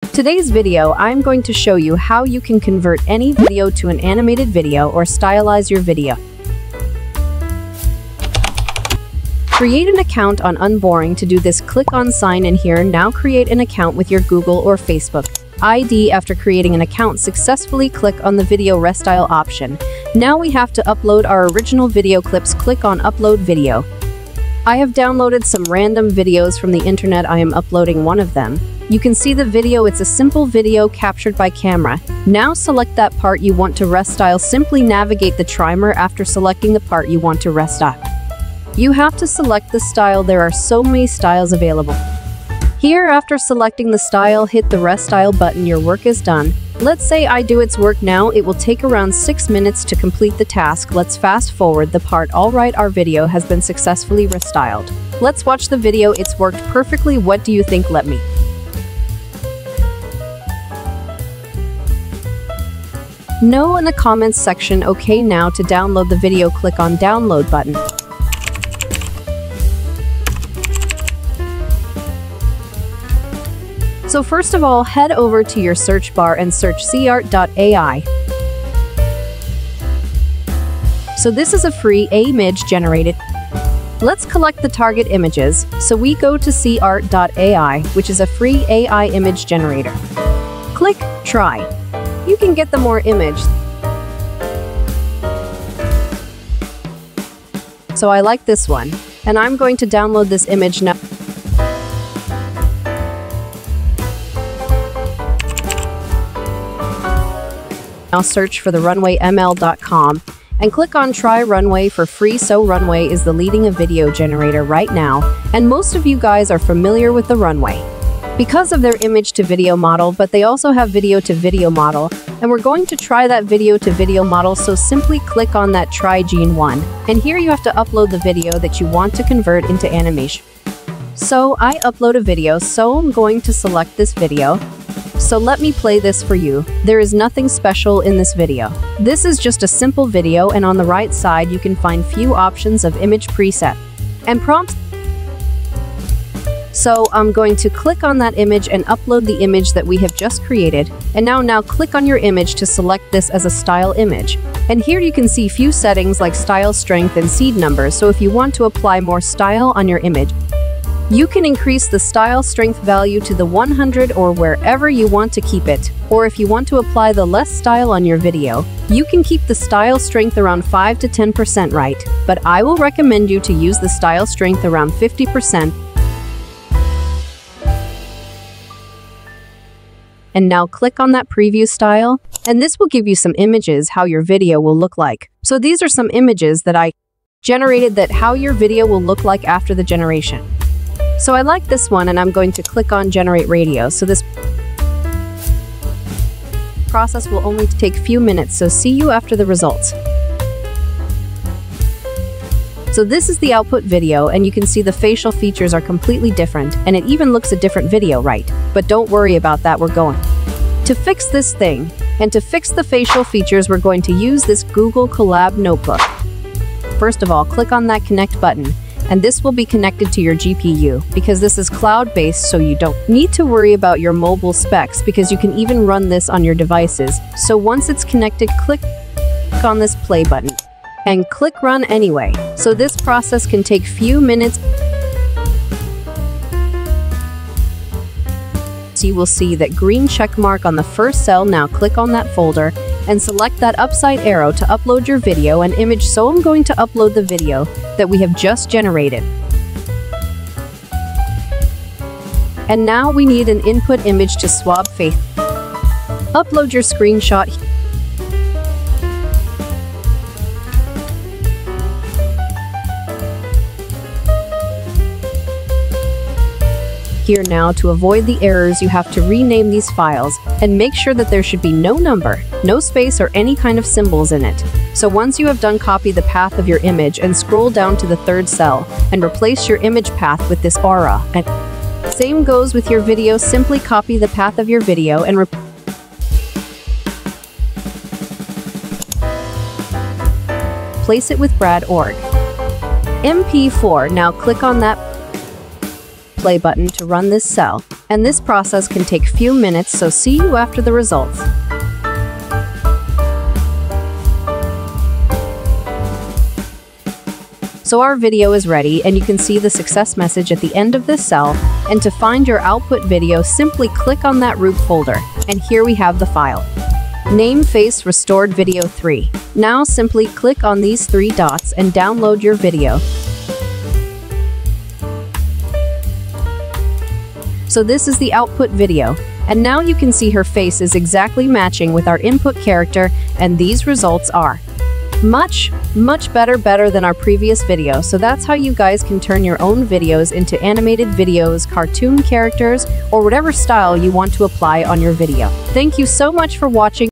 Today's video, I'm going to show you how you can convert any video to an animated video or stylize your video. Create an account on Unboring. To do this, click on Sign In here. Now create an account with your Google or Facebook ID. After creating an account, successfully click on the Video Restyle option. Now we have to upload our original video clips. Click on Upload Video. I have downloaded some random videos from the internet. I am uploading one of them. You can see the video. It's a simple video captured by camera. Now select that part you want to restyle. Simply navigate the trimmer after selecting the part you want to restyle. You have to select the style. There are so many styles available. Here, after selecting the style, hit the restyle button. Your work is done. Let's say I do its work now. It will take around 6 minutes to complete the task. Let's fast forward the part. Alright, our video has been successfully restyled. Let's watch the video. It's worked perfectly. What do you think? Let me know in the comments section. Okay, now to download the video, click on Download button. So first of all, head over to your search bar and search cart.ai. So this is a free image generated. Let's collect the target images. So we go to cart.ai, which is a free AI image generator. Click Try. You can get the more image. So I like this one, and I'm going to download this image now. Now search for the runwayml.com and click on Try Runway for free. So Runway is the leading video generator right now, and most of you guys are familiar with the Runway because of their image to video model, but they also have video to video model, and we're going to try that video to video model. So simply click on that Try Gene 1, and here you have to upload the video that you want to convert into animation. So I upload a video, so I'm going to select this video. So let me play this for you. There is nothing special in this video. This is just a simple video, and on the right side you can find few options of image preset and prompts. So I'm going to click on that image and upload the image that we have just created. And now click on your image to select this as a style image. And here you can see few settings like style strength and seed numbers. So if you want to apply more style on your image, you can increase the style strength value to the 100 or wherever you want to keep it. Or if you want to apply the less style on your video, you can keep the style strength around 5 to 10%, right? But I will recommend you to use the style strength around 50%. And now click on that preview style, and this will give you some images how your video will look like. So these are some images that I generated that how your video will look like after the generation. So I like this one, and I'm going to click on Generate Radio. So this process will only take a few minutes, so see you after the results. So this is the output video, and you can see the facial features are completely different, and it even looks a different video, right? But don't worry about that, we're going to fix this thing. And to fix the facial features, we're going to use this Google Colab notebook. First of all, click on that Connect button. And this will be connected to your GPU because this is cloud-based, so you don't need to worry about your mobile specs because you can even run this on your devices. So once it's connected, click on this play button and click Run anyway. So this process can take few minutes. So you will see that green check mark on the first cell. Now click on that folder and select that upside arrow to upload your video and image. So I'm going to upload the video that we have just generated. And now we need an input image to swap face. Upload your screenshot. Here now, to avoid the errors, you have to rename these files and make sure that there should be no number, no space, or any kind of symbols in it. So once you have done, copy the path of your image and scroll down to the third cell and replace your image path with this aura. And same goes with your video. Simply copy the path of your video and replace it with Brad.org. MP4. Now click on that play button to run this cell. And this process can take few minutes, so see you after the results. So our video is ready, and you can see the success message at the end of this cell. And to find your output video, simply click on that root folder. And here we have the file. Name Face Restored Video 3. Now simply click on these 3 dots and download your video. So this is the output video. And now you can see her face is exactly matching with our input character, and these results are much better than our previous video. So that's how you guys can turn your own videos into animated videos, cartoon characters, or whatever style you want to apply on your video. Thank you so much for watching.